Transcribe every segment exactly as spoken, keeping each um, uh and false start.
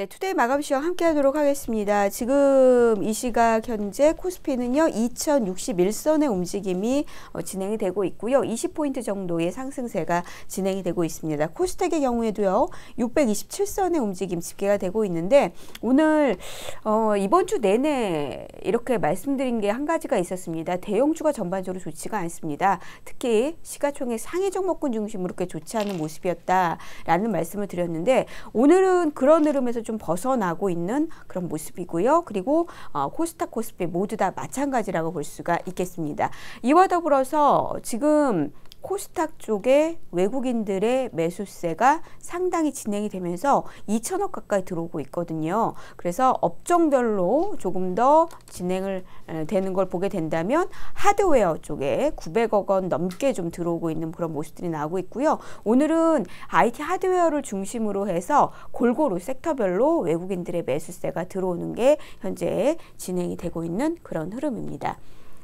네, 투데이 마감 시황 함께 하도록 하겠습니다. 지금 이 시각 현재 코스피는요, 이천육십일 선의 움직임이 어, 진행이 되고 있고요. 이십 포인트 정도의 상승세가 진행이 되고 있습니다. 코스닥의 경우에도요, 육백이십칠 선의 움직임 집계가 되고 있는데, 오늘, 어, 이번 주 내내 이렇게 말씀드린 게 한 가지가 있었습니다. 대형주가 전반적으로 좋지가 않습니다. 특히 시가총액 상위 종목군 중심으로 그렇게 좋지 않은 모습이었다라는 말씀을 드렸는데, 오늘은 그런 흐름에서 좀 벗어나고 있는 그런 모습이고요. 그리고 어, 코스닥, 코스피 모두 다 마찬가지라고 볼 수가 있겠습니다. 이와 더불어서 지금 코스닥 쪽에 외국인들의 매수세가 상당히 진행이 되면서 이천억 가까이 들어오고 있거든요. 그래서 업종별로 조금 더 진행을 되는 걸 보게 된다면 하드웨어 쪽에 구백억 원 넘게 좀 들어오고 있는 그런 모습들이 나오고 있고요. 오늘은 아이티 하드웨어를 중심으로 해서 골고루 섹터별로 외국인들의 매수세가 들어오는 게 현재 진행이 되고 있는 그런 흐름입니다.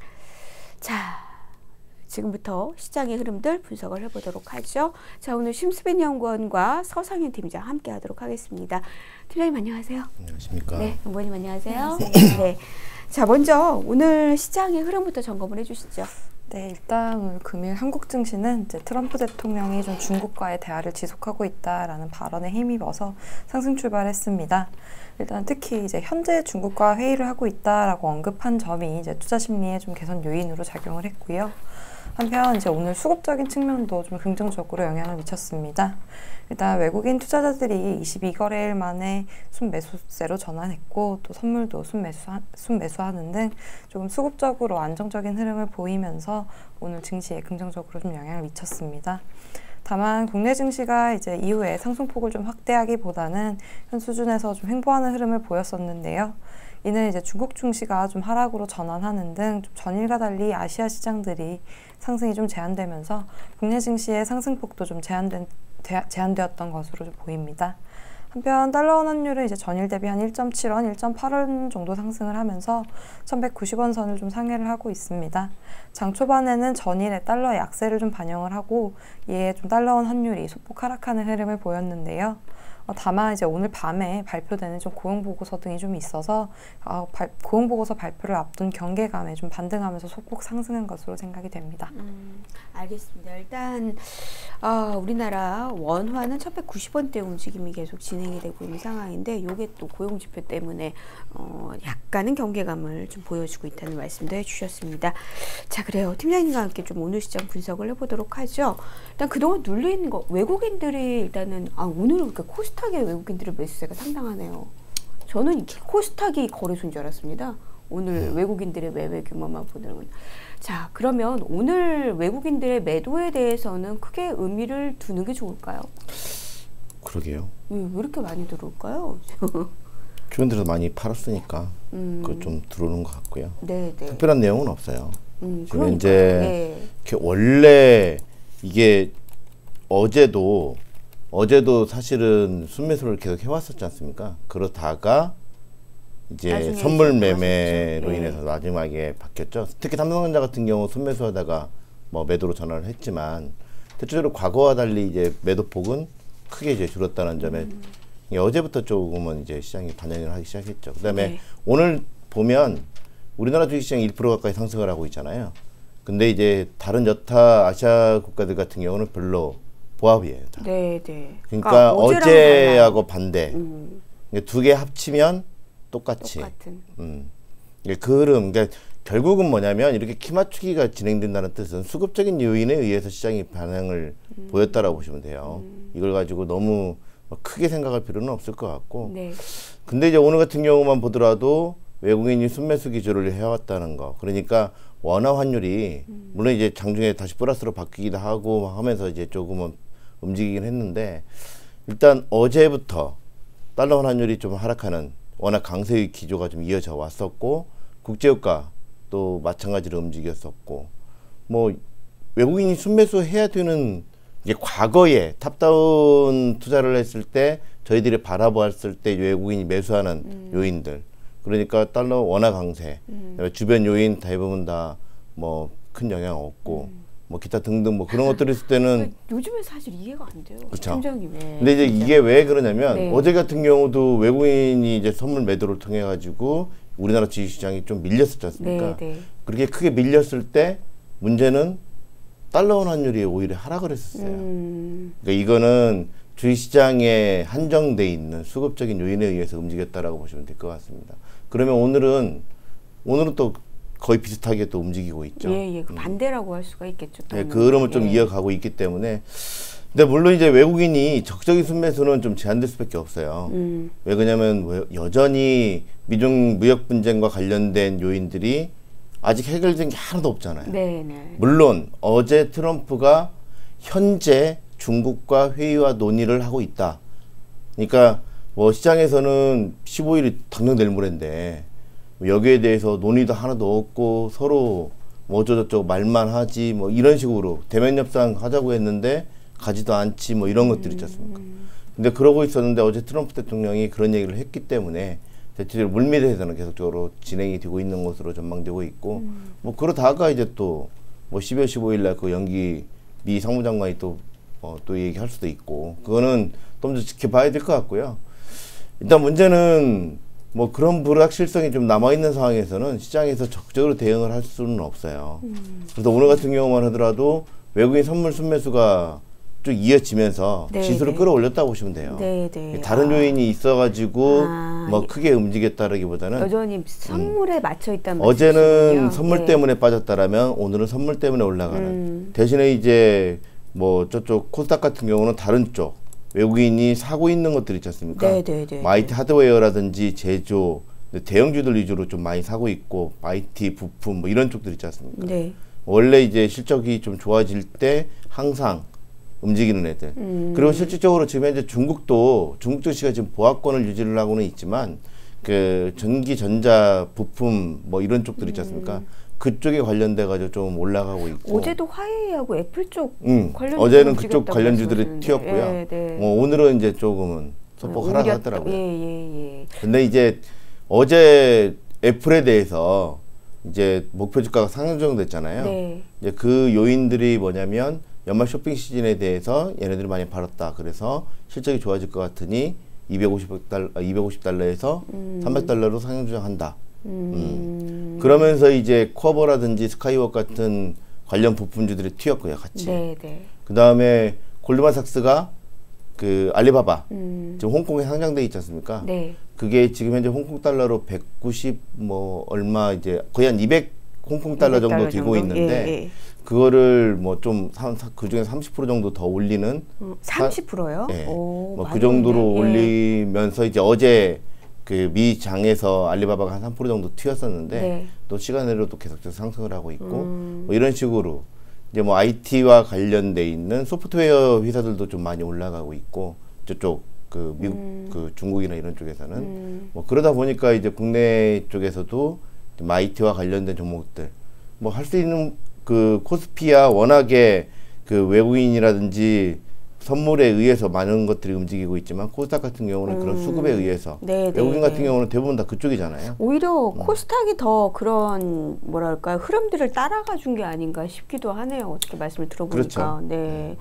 자, 지금부터 시장의 흐름들 분석을 해보도록 하죠. 자, 오늘 심수빈 연구원과 서상현 팀장 함께 하도록 하겠습니다. 팀장님 안녕하세요. 안녕하십니까. 네, 연구원님 안녕하세요. 안녕하세요. 네. 자, 먼저 오늘 시장의 흐름부터 점검을 해주시죠. 네, 일단 오늘 금일 한국 증시는 이제 트럼프 대통령이 좀 중국과의 대화를 지속하고 있다라는 발언에 힘입어서 상승 출발했습니다. 일단 특히 이제 현재 중국과 회의를 하고 있다라고 언급한 점이 이제 투자 심리의 좀 개선 요인으로 작용을 했고요. 한편 이제 오늘 수급적인 측면도 좀 긍정적으로 영향을 미쳤습니다. 일단 외국인 투자자들이 이십이 거래일 만에 순매수세로 전환했고, 또 선물도 순매수, 순매수하는 등 조금 수급적으로 안정적인 흐름을 보이면서 오늘 증시에 긍정적으로 좀 영향을 미쳤습니다. 다만 국내 증시가 이제 이후에 상승폭을 좀 확대하기보다는 현 수준에서 좀 횡보하는 흐름을 보였었는데요. 이는 이제 중국 증시가 좀 하락으로 전환하는 등 좀 전일과 달리 아시아 시장들이 상승이 좀 제한되면서 국내 증시의 상승폭도 좀 제한된, 제한되었던 것으로 좀 보입니다. 한편 달러원 환율은 이제 전일 대비 한 일 점 칠 원, 일 점 팔 원 정도 상승을 하면서 천백구십 원 선을 좀 상회를 하고 있습니다. 장 초반에는 전일의 달러의 약세를 좀 반영을 하고, 이에 좀 달러원 환율이 소폭 하락하는 흐름을 보였는데요. 어, 다만 이제 오늘 밤에 발표되는 좀 고용보고서 등이 좀 있어서 어, 발, 고용보고서 발표를 앞둔 경계감에 좀 반등하면서 소폭 상승한 것으로 생각이 됩니다. 음, 알겠습니다. 일단 어, 우리나라 원화는 천백구십 원대 움직임이 계속 진행이 되고 있는 상황인데, 이게 또 고용지표 때문에 어, 약간은 경계감을 좀 보여주고 있다는 말씀도 해주셨습니다. 자, 그래요. 팀장님과 함께 좀 오늘 시장 분석을 해보도록 하죠. 일단 그동안 눌려있는 거, 외국인들이 일단은 아, 오늘은 그러니까 코스닥의 외국인들의 매수세가 상당하네요. 저는 코스닥이 거래소인 줄 알았습니다. 오늘 외국인들의 매매 규모만 보면. 자, 그러면 오늘 외국인들의 매도에 대해서는 크게 의미를 두는 게 좋을까요? 그러게요. 왜, 왜 이렇게 많이 들어올까요? 최근 들어서 많이 팔았으니까 음. 그거 좀 들어오는 것 같고요. 네, 네. 특별한 내용은 없어요. 음, 지금 이제 네. 원래 이게 어제도 어제도 사실은 순매수를 계속 해왔었지 않습니까? 그러다가 이제 선물 매매로 네. 인해서 마지막에 바뀌었죠. 특히 삼성전자 같은 경우 순매수하다가 뭐 매도로 전환을 했지만, 대체적으로 과거와 달리 이제 매도폭은 크게 이제 줄었다는 점에 음. 어제부터 조금은 이제 시장이 반영을 하기 시작했죠. 그다음에 네. 오늘 보면 우리나라 주식시장이 일 퍼센트 가까이 상승을 하고 있잖아요. 근데 이제 다른 여타 아시아 국가들 같은 경우는 별로 보합이에요. 다. 네, 네. 그러니까, 그러니까 어제하고 반대. 음. 두 개 합치면 똑같이. 똑같은. 음. 그 흐름, 그러니까 결국은 뭐냐면 이렇게 키 맞추기가 진행된다는 뜻은 수급적인 요인에 의해서 시장이 반응을 음. 보였다라고 보시면 돼요. 음. 이걸 가지고 너무 크게 생각할 필요는 없을 것 같고. 네. 근데 이제 오늘 같은 경우만 보더라도 외국인이 순매수 기조를 해왔다는 거. 그러니까 원화 환율이 음. 물론 이제 장중에 다시 플러스로 바뀌기도 하고 하면서 이제 조금은 움직이긴 했는데, 일단 어제부터 달러 환율이 좀 하락하는 워낙 강세의 기조가 좀 이어져 왔었고, 국제유가 또 마찬가지로 움직였었고, 뭐 외국인이 순매수 해야 되는, 이게 과거에 탑다운 투자를 했을 때 저희들이 바라보았을 때 외국인이 매수하는 음. 요인들, 그러니까 달러 원화 강세, 음. 주변 요인 대부분 다 뭐 큰 영향 없고, 음. 뭐 기타 등등 뭐 그런 것들이 있을 때는 요즘에 사실 이해가 안 돼요. 그쵸. 팀장님의. 근데 이제 이게 왜 그러냐면 네. 어제 같은 경우도 외국인이 이제 선물 매도를 통해 가지고 우리나라 주식시장이 좀 밀렸었지 않습니까? 네, 네. 그렇게 크게 밀렸을 때 문제는 달러원 환율이 오히려 하락을 했었어요. 음. 그러니까 이거는 주식시장에 한정돼 있는 수급적인 요인에 의해서 움직였다라고 보시면 될 것 같습니다. 그러면 오늘은 오늘은 또 거의 비슷하게 또 움직이고 있죠. 예, 예. 그 반대라고 할 수가 있겠죠. 네, 그 흐름을 좀 예. 이어가고 있기 때문에. 근데 물론 이제 외국인이 적극적인 순매수는 좀 제한될 수밖에 없어요. 음. 왜 그러냐면 여전히 미중 무역 분쟁과 관련된 요인들이 아직 해결된 게 하나도 없잖아요. 네, 네. 물론 어제 트럼프가 현재 중국과 회의와 논의를 하고 있다. 그러니까 뭐 시장에서는 십오 일이 당장 내일 모레인데 여기에 대해서 논의도 하나도 없고 서로 뭐 어쩌저쩌고 말만 하지 뭐 이런 식으로 대면 협상 하자고 했는데 가지도 않지 뭐 이런 것들 있지 않습니까? 근데 그러고 있었는데 어제 트럼프 대통령이 그런 얘기를 했기 때문에 대체적으로 물밑에서는 계속적으로 진행이 되고 있는 것으로 전망되고 있고 음. 뭐 그러다가 이제 또 뭐 십이월 십오일 날 그 연기 미 상무장관이 또 어, 또 얘기할 수도 있고 그거는 좀 더 지켜봐야 될 것 같고요. 일단 문제는 뭐 그런 불확실성이 좀 남아있는 상황에서는 시장에서 적극적으로 대응을 할 수는 없어요. 음. 그래서 오늘 같은 경우만 하더라도 외국인 선물 순매수가 쭉 이어지면서 네, 지수를 네. 끌어올렸다고 보시면 돼요. 네, 네. 다른 아. 요인이 있어가지고 아, 뭐 예. 크게 움직였다라기보다는 여전히 선물에 음. 맞춰 있다는 어제는 말씀이시군요. 선물 네. 때문에 빠졌다라면 오늘은 선물 때문에 올라가는 음. 대신에 이제 뭐 저쪽 코스닥 같은 경우는 다른 쪽 외국인이 사고 있는 것들 있지 않습니까? 네, 네, 네. 뭐 아이티 하드웨어라든지 제조 대형주들 위주로 좀 많이 사고 있고 아이티 부품 뭐 이런 쪽들 있지 않습니까? 네. 원래 이제 실적이 좀 좋아질 때 항상 움직이는 애들. 음. 그리고 실질적으로 지금 현재 중국도 중국 증시가 지금 보합권을 유지를 하고는 있지만 그 전기 전자 부품 뭐 이런 쪽들 있지 않습니까? 음. 그쪽에 관련돼 가지고 좀 올라가고 있고. 어제도 화웨이하고 애플 쪽 응. 관련 어제는 그쪽 관련주들이 튀었고요. 예, 네. 어, 오늘은 이제 조금은 소폭 네, 하락하더라고요. 예, 예, 예. 근데 이제 어제 애플에 대해서 이제 목표 주가가 상향 조정됐잖아요. 네. 이제 그 요인들이 뭐냐면 연말 쇼핑 시즌에 대해서 얘네들이 많이 팔았다. 그래서 실적이 좋아질 것 같으니 이백오십 달러, 이백오십 달러에서 음. 삼백 달러로 상향 조정한다. 음. 음. 그러면서 이제 쿼버라든지 스카이웍 같은 관련 부품주들이 튀었고요, 같이. 네, 네. 그 다음에 골드만삭스가 그 알리바바 음. 지금 홍콩에 상장돼 있지 않습니까? 네. 그게 지금 현재 홍콩 달러로 백구십 뭐 얼마 이제 거의 한 이백 홍콩 달러 정도 되고 있는데 예, 예. 그거를 뭐 좀 그 중에 삼십 퍼센트 정도 더 올리는 음, 삼십 퍼센트요? 예. 오, 뭐 그 많이 정도로 오르네. 예. 올리면서 이제 어제 그 미 장에서 알리바바가 한 삼 퍼센트 정도 튀었었는데 네. 또 시간으로 또 계속해서 상승을 하고 있고 음. 뭐 이런 식으로 이제 뭐 아이티와 관련돼 있는 소프트웨어 회사들도 좀 많이 올라가고 있고 저쪽 그 미국 음. 그 중국이나 이런 쪽에서는 음. 뭐 그러다 보니까 이제 국내 쪽에서도 좀 아이티와 관련된 종목들 뭐 할 수 있는 그 코스피야 워낙에 그 외국인이라든지 선물에 의해서 많은 것들이 움직이고 있지만 코스닥 같은 경우는 음. 그런 수급에 의해서 네, 외국인 네, 같은 네. 경우는 대부분 다 그쪽이잖아요. 오히려 음. 코스닥이 더 그런 뭐랄까요 흐름들을 따라가 준 게 아닌가 싶기도 하네요. 어떻게 말씀을 들어보니까. 그렇죠. 네,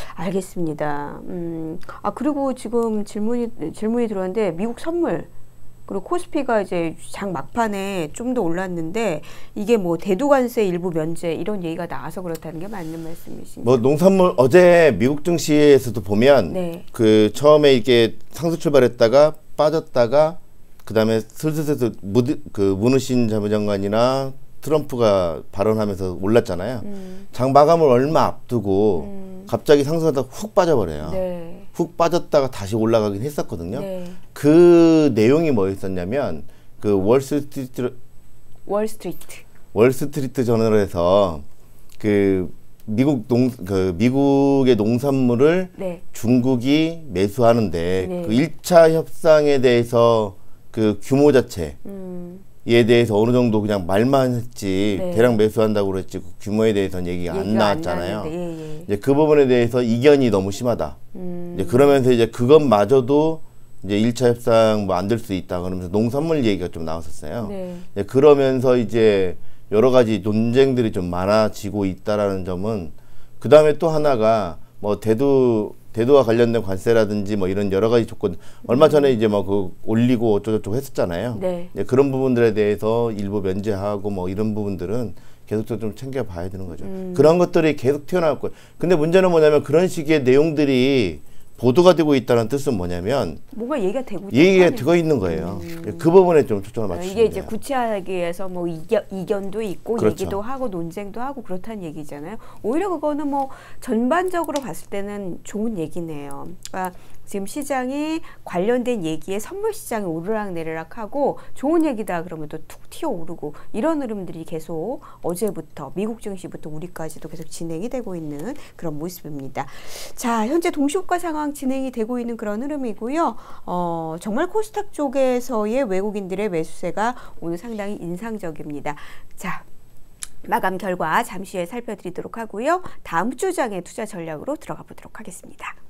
알겠습니다. 음, 아 그리고 지금 질문이 질문이 들어왔는데 미국 선물 그리고 코스피가 이제 장 막판에 좀 더 올랐는데 이게 뭐 대두관세 일부 면제 이런 얘기가 나와서 그렇다는 게 맞는 말씀이신지? 뭐 농산물 어제 미국 증시에서도 보면 네. 그 처음에 이게 상승 출발했다가 빠졌다가 그 다음에 슬슬슬 무드, 그 문우신 사무장관이나 트럼프가 발언하면서 올랐잖아요. 음. 장 마감을 얼마 앞두고 음. 갑자기 상승하다 훅 빠져버려요. 네. 훅 빠졌다가 다시 올라가긴 했었거든요. 네. 그 내용이 뭐였었냐면 그 월스트리트 월스트리트. 월스트리트 저널에서 그 미국 농 그 미국의 농산물을 네. 중국이 매수하는데 네. 그 일 차 협상에 대해서 그 규모 자체에 음. 대해서 어느 정도 그냥 말만 했지 네. 대량 매수한다고 그랬지 그 규모에 대해서는 얘기가 안 얘기가 나왔잖아요. 안 나왔는데, 예, 예. 이제 그 부분에 대해서 이견이 너무 심하다. 음. 이제 그러면서 이제 그것마저도 이제 일 차 협상 뭐 안 될 수 있다 그러면서 농산물 얘기가 좀 나왔었어요. 네. 이제 그러면서 이제 여러 가지 논쟁들이 좀 많아지고 있다라는 점은 그 다음에 또 하나가 뭐 대두 대두와 관련된 관세라든지 뭐 이런 여러 가지 조건 얼마 전에 이제 뭐 그 올리고 어쩌고저쩌고 했었잖아요. 네. 네, 그런 부분들에 대해서 일부 면제하고 뭐 이런 부분들은 계속적으로 좀 챙겨봐야 되는 거죠. 음. 그런 것들이 계속 튀어나올 거예요. 근데 문제는 뭐냐면 그런 식의 내용들이 보도가 되고 있다는 뜻은 뭐냐면 뭔가 얘기가 되고 얘기가 있다는 들어 있는 거예요. 음. 그 부분에 좀 초점을 맞추시면 이게 이제 돼요. 구체하기 위해서 뭐 이견, 이견도 있고 그렇죠. 얘기도 하고 논쟁도 하고 그렇다는 얘기잖아요. 오히려 그거는 뭐 전반적으로 봤을 때는 좋은 얘기네요. 그러니까 지금 시장이 관련된 얘기에 선물 시장이 오르락내리락하고 좋은 얘기다 그러면 또 툭 튀어오르고 이런 흐름들이 계속 어제부터 미국 증시부터 우리까지도 계속 진행이 되고 있는 그런 모습입니다. 자, 현재 동시효과 상황 진행이 되고 있는 그런 흐름이고요. 어, 정말 코스닥 쪽에서의 외국인들의 매수세가 오늘 상당히 인상적입니다. 자, 마감 결과 잠시 후에 살펴드리도록 하고요. 다음 주장의 투자 전략으로 들어가 보도록 하겠습니다.